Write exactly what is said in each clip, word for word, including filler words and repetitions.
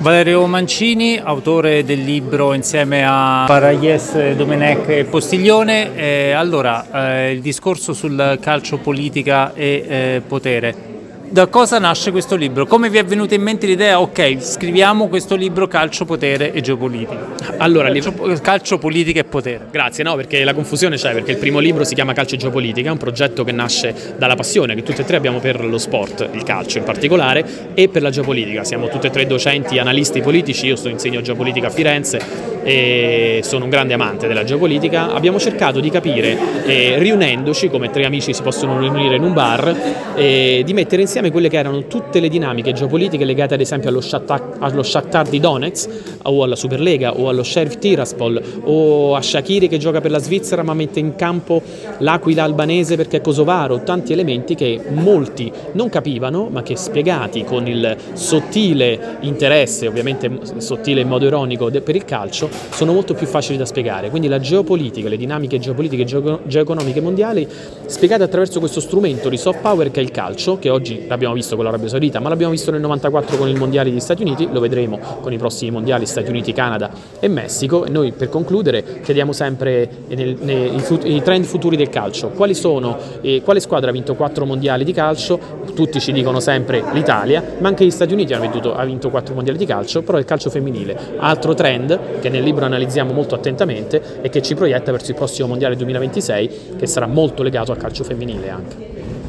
Valerio Mancini, autore del libro insieme a Paraglies, Domenech e Postiglione. Eh, allora, eh, il discorso sul calcio, politica e eh, potere. Da cosa nasce questo libro? Come vi è venuta in mente l'idea, ok, scriviamo questo libro calcio, potere e geopolitica? Allora, calcio, calcio, politica e potere. Grazie, no, perché la confusione c'è, perché il primo libro si chiama Calcio e Geopolitica, è un progetto che nasce dalla passione che tutti e tre abbiamo per lo sport, il calcio in particolare, e per la geopolitica. Siamo tutti e tre docenti, analisti politici, io sto insegno geopolitica a Firenze e sono un grande amante della geopolitica. Abbiamo cercato di capire, eh, riunendoci, come tre amici si possono riunire in un bar, eh, di mettere insieme quelle che erano tutte le dinamiche geopolitiche legate ad esempio allo Shakhtar, allo Shakhtar di Donetsk o alla Superlega o allo Sheriff Tiraspol o a Shaqiri che gioca per la Svizzera ma mette in campo l'Aquila albanese perché è kosovaro, tanti elementi che molti non capivano ma che spiegati con il sottile interesse, ovviamente sottile in modo ironico, per il calcio sono molto più facili da spiegare. Quindi la geopolitica, le dinamiche geopolitiche e geoeconomiche mondiali spiegate attraverso questo strumento di soft power che è il calcio, che oggi l'abbiamo visto con l'Arabia Saudita, ma l'abbiamo visto nel novantaquattro con il mondiale degli Stati Uniti, lo vedremo con i prossimi mondiali Stati Uniti, Canada e Messico. E noi per concludere chiediamo sempre nel, nei, i trend futuri del calcio, quali sono, eh, quale squadra ha vinto quattro mondiali di calcio? Tutti ci dicono sempre l'Italia, ma anche gli Stati Uniti hanno vinto, ha vinto quattro mondiali di calcio, però è il calcio femminile. Altro trend che nel libro analizziamo molto attentamente e che ci proietta verso il prossimo mondiale duemilaventisei, che sarà molto legato al calcio femminile anche.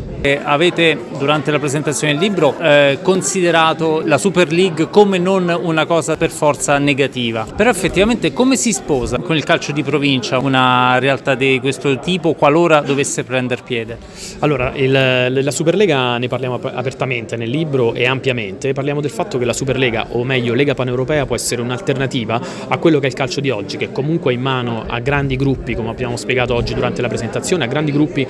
Avete durante la presentazione del libro eh, considerato la Super League come non una cosa per forza negativa, però effettivamente come si sposa con il calcio di provincia una realtà di questo tipo qualora dovesse prendere piede? Allora, il, la Superlega ne parliamo apertamente nel libro e ampiamente, parliamo del fatto che la Superlega, o meglio Lega Paneuropea, può essere un'alternativa a quello che è il calcio di oggi, che comunque è in mano a grandi gruppi, come abbiamo spiegato oggi durante la presentazione, a grandi gruppi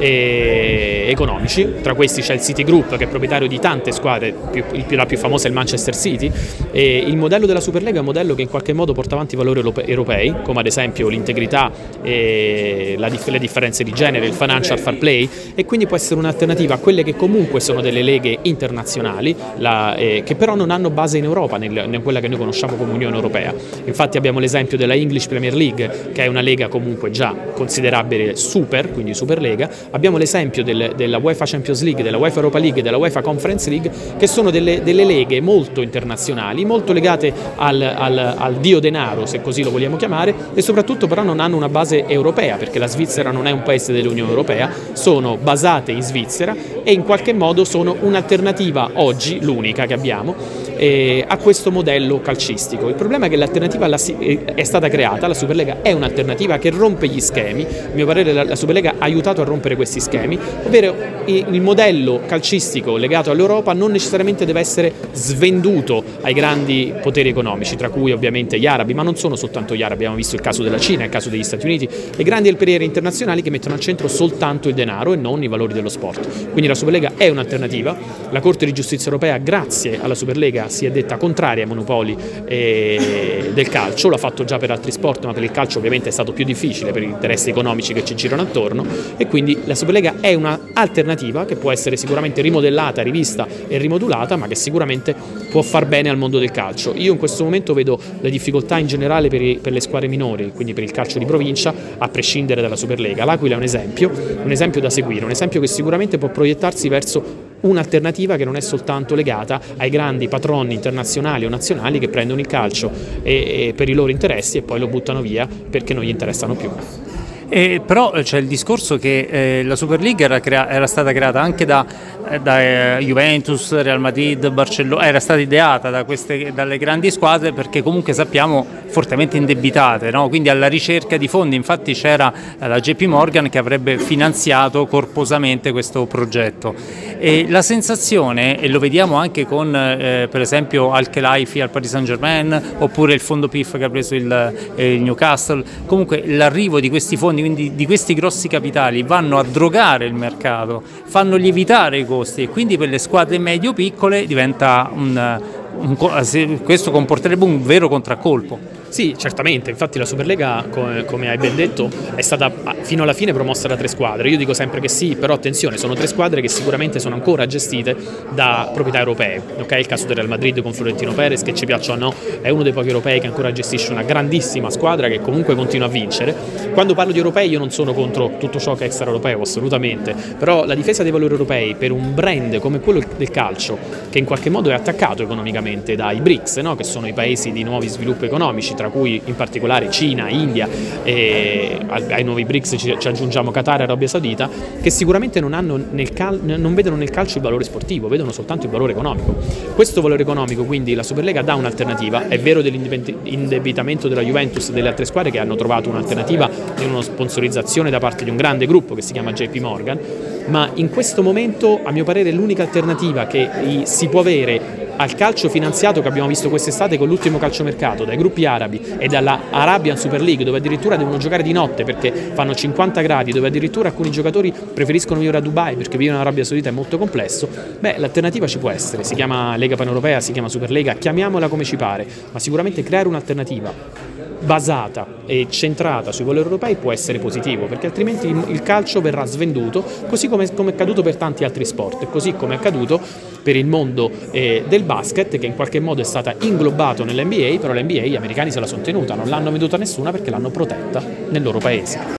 eh, economici. Tra questi c'è il City Group che è proprietario di tante squadre, più, la più famosa è il Manchester City, e il modello della Superlega è un modello che in qualche modo porta avanti i valori europei, come ad esempio l'integrità, e la, le differenze di genere, il financial fair play, e quindi può essere un'alternativa a quelle che comunque sono delle leghe internazionali, la, eh, che però non hanno base in Europa, nel, in quella che noi conosciamo come Unione Europea. Infatti abbiamo l'esempio della English Premier League, che è una lega comunque già considerabile super, quindi Superlega. Abbiamo l'esempio del, della UEFA Champions League, della UEFA Europa League e della UEFA Conference League, che sono delle, delle leghe molto internazionali, molto legate al, al, al dio denaro, se così lo vogliamo chiamare, e soprattutto però non hanno una base europea, perché la Svizzera non è un paese dell'Unione Europea, sono basate in Svizzera e in qualche modo sono un'alternativa oggi, l'unica che abbiamo, eh, a questo modello calcistico. Il problema è che l'alternativa è stata creata, la Superlega è un'alternativa che rompe gli schemi, a mio parere la, la Superlega ha aiutato a rompere questi schemi, ovvero il modello calcistico legato all'Europa non necessariamente deve essere svenduto ai grandi poteri economici, tra cui ovviamente gli arabi, ma non sono soltanto gli arabi, abbiamo visto il caso della Cina, il caso degli Stati Uniti, le grandi imperieri internazionali che mettono al centro soltanto il denaro e non i valori dello sport. Quindi la Superlega è un'alternativa, la Corte di Giustizia Europea grazie alla Superlega si è detta contraria ai monopoli eh, del calcio, l'ha fatto già per altri sport, ma per il calcio ovviamente è stato più difficile per gli interessi economici che ci girano attorno, e quindi la Superlega è un'alternativa che può essere sicuramente rimodellata, rivista e rimodulata, ma che sicuramente può far bene al mondo del calcio. Io in questo momento vedo le difficoltà in generale per, i, per le squadre minori, quindi per il calcio di provincia, a prescindere dalla Superlega. L'Aquila è un esempio, un esempio da seguire, un esempio che sicuramente può proiettarsi verso un'alternativa che non è soltanto legata ai grandi patroni internazionali o nazionali che prendono il calcio e, e per i loro interessi e poi lo buttano via perché non gli interessano più. Eh, però c'è il discorso che eh, la Super League era, crea era stata creata anche da, eh, da eh, Juventus, Real Madrid, Barcellona, era stata ideata da queste, dalle grandi squadre perché comunque sappiamo fortemente indebitate, no? Quindi alla ricerca di fondi, infatti c'era eh, la J P Morgan che avrebbe finanziato corposamente questo progetto. E la sensazione, e lo vediamo anche con eh, per esempio Al-Khelaifi al Paris Saint-Germain oppure il fondo P I F che ha preso il, eh, il Newcastle, comunque l'arrivo di questi fondi, quindi di questi grossi capitali, vanno a drogare il mercato, fanno lievitare i costi e quindi per le squadre medio-piccole diventa un, un, questo comporterebbe un vero contraccolpo. Sì, certamente, infatti la Superlega, come, come hai ben detto, è stata fino alla fine promossa da tre squadre. Io dico sempre che sì, però attenzione, sono tre squadre che sicuramente sono ancora gestite da proprietà europee. Okay? Il caso del Real Madrid con Florentino Perez, che ci piaccia o no, è uno dei pochi europei che ancora gestisce una grandissima squadra che comunque continua a vincere. Quando parlo di europei io non sono contro tutto ciò che è extraeuropeo, assolutamente, però la difesa dei valori europei per un brand come quello del calcio, che in qualche modo è attaccato economicamente dai BRICS, no? Che sono i paesi di nuovi sviluppi economici, tra cui in particolare Cina, India, e ai nuovi BRICS ci, ci aggiungiamo Qatar e Arabia Saudita, che sicuramente non, hanno nel cal non vedono nel calcio il valore sportivo, vedono soltanto il valore economico. Questo valore economico quindi la Superlega dà un'alternativa, è vero dell'indebitamento della Juventus e delle altre squadre che hanno trovato un'alternativa in una sponsorizzazione da parte di un grande gruppo che si chiama J P Morgan, ma in questo momento a mio parere l'unica alternativa che si può avere al calcio finanziato che abbiamo visto quest'estate con l'ultimo calciomercato dai gruppi arabi e dalla Arabian Super League, dove addirittura devono giocare di notte perché fanno cinquanta gradi, dove addirittura alcuni giocatori preferiscono vivere a Dubai perché vivere in Arabia Saudita è molto complesso, beh, l'alternativa ci può essere, si chiama Lega Paneuropea, si chiama Superlega, chiamiamola come ci pare, ma sicuramente creare un'alternativa basata e centrata sui valori europei può essere positivo, perché altrimenti il calcio verrà svenduto, così come, come è accaduto per tanti altri sport, così come è accaduto per il mondo eh, del basket, che in qualche modo è stata inglobato nell'N B A, però l'N B A gli americani se la sono tenuta, non l'hanno venduta a nessuna perché l'hanno protetta nel loro paese.